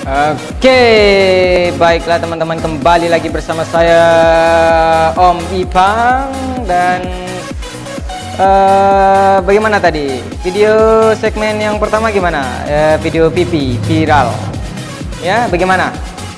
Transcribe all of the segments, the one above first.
Oke, baiklah teman-teman, kembali lagi bersama saya Om Ipang. Dan bagaimana tadi video segmen yang pertama, gimana video pipi viral ya, bagaimana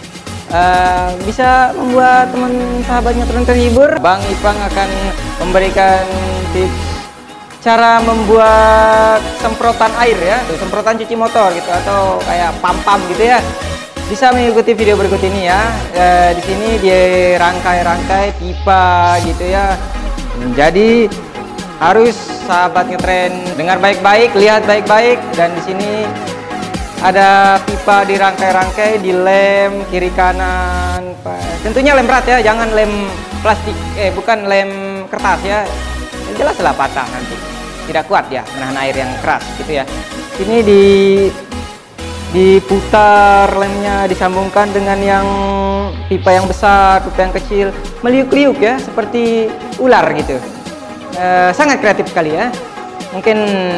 bisa membuat teman sahabatnya terhibur? Bang Ipang akan memberikan tips cara membuat semprotan air ya, semprotan cuci motor gitu, atau kayak pam-pam gitu ya. Bisa mengikuti video berikut ini ya. Di sini dirangkai-rangkai pipa gitu ya. Jadi harus sahabat ngetren dengar baik-baik, lihat baik-baik. Dan di sini ada pipa dirangkai-rangkai, dilem kiri kanan. Tentunya lem berat ya, jangan lem plastik, bukan lem kertas ya. Jelaslah patah nanti, tidak kuat ya menahan air yang keras gitu ya. Ini diputar lemnya, disambungkan dengan yang pipa yang besar, pipa yang kecil, meliuk-liuk ya, seperti ular gitu. Sangat kreatif sekali ya. Mungkin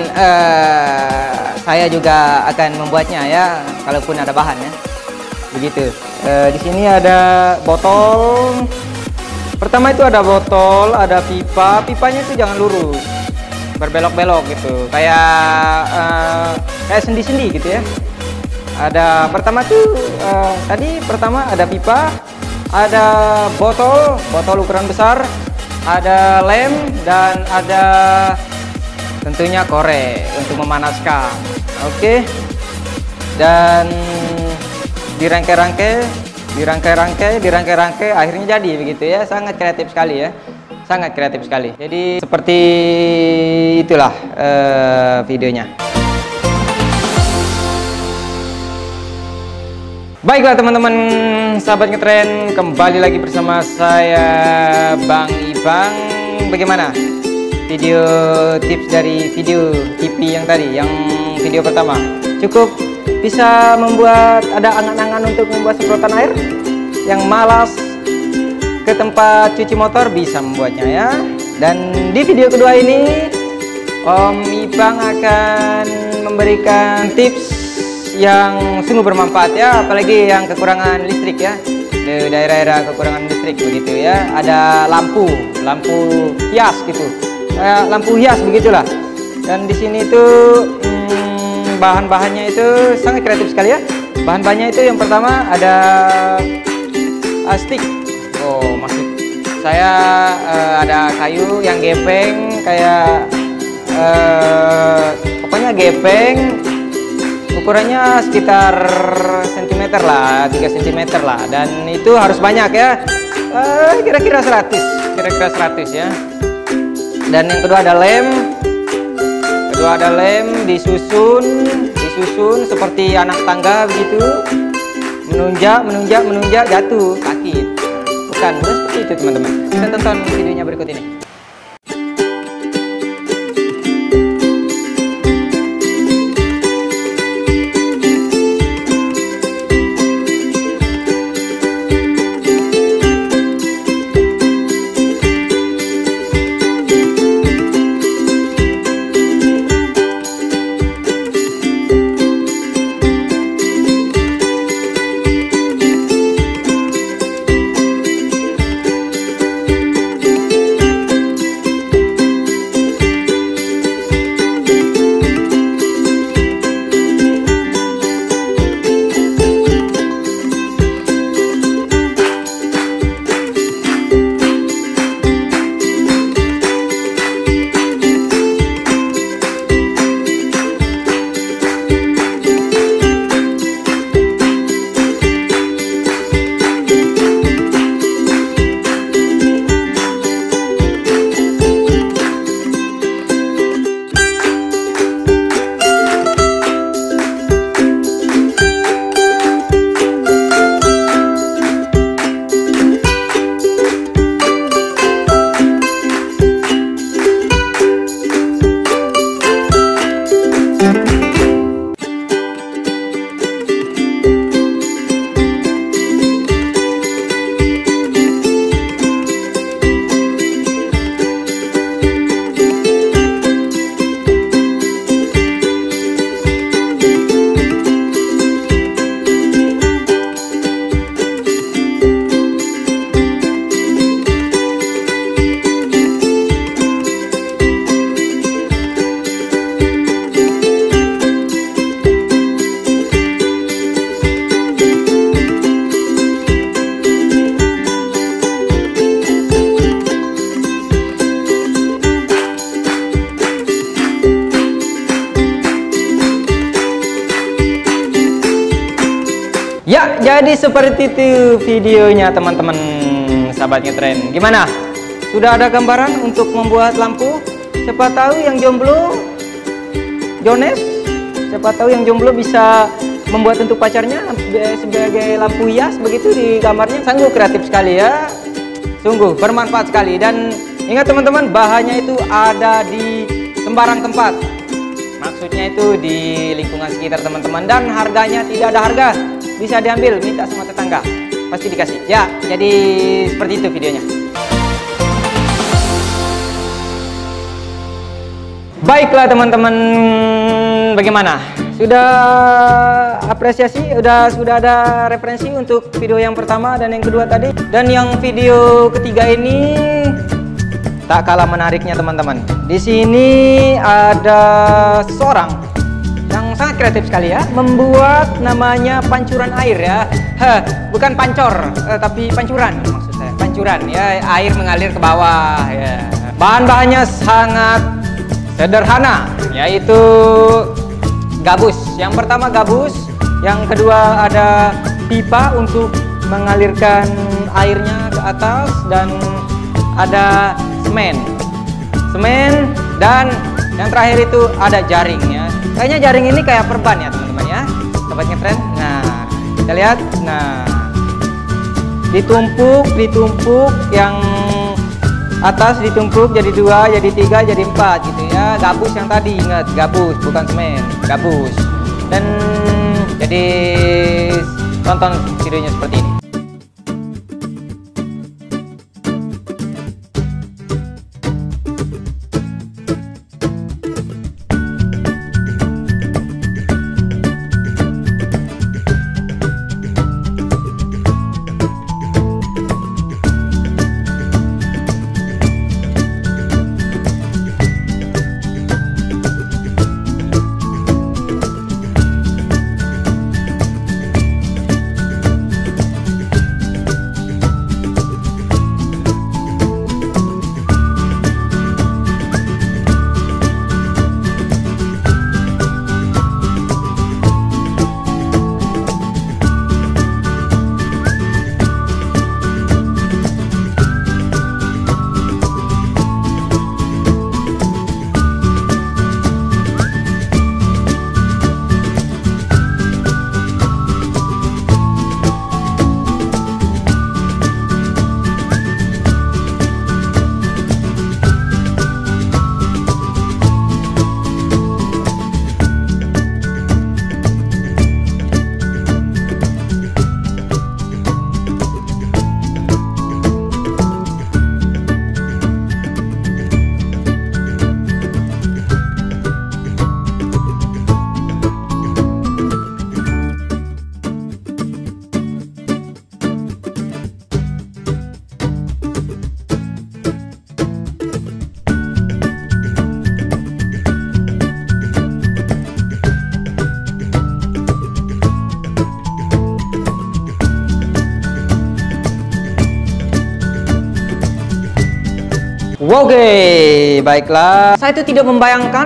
saya juga akan membuatnya ya, kalaupun ada bahan ya. Begitu. Di sini ada botol. Pertama itu ada botol, ada pipa. Pipanya itu jangan lurus, berbelok-belok gitu, kayak sendi-sendi gitu ya. Ada pertama tuh tadi pertama ada pipa, ada botol ukuran besar, ada lem, dan ada tentunya korek untuk memanaskan. Oke. Dan dirangkai-rangkai akhirnya jadi begitu ya. Sangat kreatif sekali ya, sangat kreatif sekali. Jadi seperti itulah videonya. Baiklah teman-teman sahabat ngetren, kembali lagi bersama saya Bang Ipang. Bagaimana video tips dari video TV yang tadi, yang video pertama? Cukup bisa membuat, ada angan-angan untuk membuat semprotan air? Yang malas ke tempat cuci motor bisa membuatnya ya. Dan di video kedua ini Om Ipang akan memberikan tips yang sungguh bermanfaat ya, apalagi yang kekurangan listrik ya, di daerah-daerah kekurangan listrik begitu ya. Ada lampu hias gitu, lampu hias begitulah. Dan di sini tuh bahan-bahannya itu sangat kreatif sekali ya. Bahan-bahannya itu yang pertama ada stick. Oh, maksud saya ada kayu yang gepeng, kayak pokoknya gepeng. Ukurannya sekitar sentimeter lah, 3 cm lah. Dan itu harus banyak ya, kira-kira 100 ya. Dan yang kedua ada lem. Disusun seperti anak tangga begitu, menunjak jatuh kaki. Bukan seperti itu teman-teman. Kita tonton videonya berikut ini. jadi seperti itu videonya teman-teman sahabat ngetren. Gimana? Sudah ada gambaran untuk membuat lampu? Siapa tahu yang jomblo, Jones, siapa tahu yang jomblo bisa membuat untuk pacarnya sebagai lampu hias begitu di kamarnya. Sungguh kreatif sekali ya, sungguh bermanfaat sekali. Dan ingat teman-teman, bahannya itu ada di sembarang tempat, maksudnya itu di lingkungan sekitar teman-teman, dan harganya tidak ada harga, bisa diambil, minta sama tetangga pasti dikasih ya. Jadi seperti itu videonya. Baiklah teman-teman, bagaimana? Sudah apresiasi? Sudah ada referensi untuk video yang pertama dan yang kedua tadi, dan yang video ketiga ini tak kalah menariknya teman-teman. Di sini ada seorang yang sangat kreatif sekali ya, membuat namanya pancuran air ya. Bukan pancor, tapi pancuran maksud saya. Pancuran ya, air mengalir ke bawah ya. Bahan-bahannya sangat sederhana, yaitu gabus. Yang pertama gabus, yang kedua ada pipa untuk mengalirkan airnya ke atas, dan ada semen, dan yang terakhir itu ada jaringnya. Kayaknya jaring ini kayak perban ya teman-teman ya, sobat ngetren. Nah kita lihat, nah ditumpuk yang atas ditumpuk jadi 2, jadi 3, jadi 4 gitu ya. Gabus yang tadi, ingat gabus bukan semen, gabus. Dan jadi tonton videonya seperti ini. Oke, baiklah. Saya itu tidak membayangkan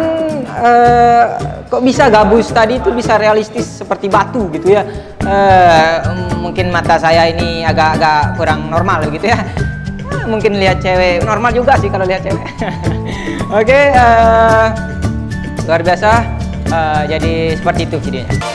kok bisa gabus tadi itu bisa realistis seperti batu gitu ya. Mungkin mata saya ini agak kurang normal gitu ya. Mungkin lihat cewek normal juga sih kalau lihat cewek. Oke, luar biasa. Jadi seperti itu videonya.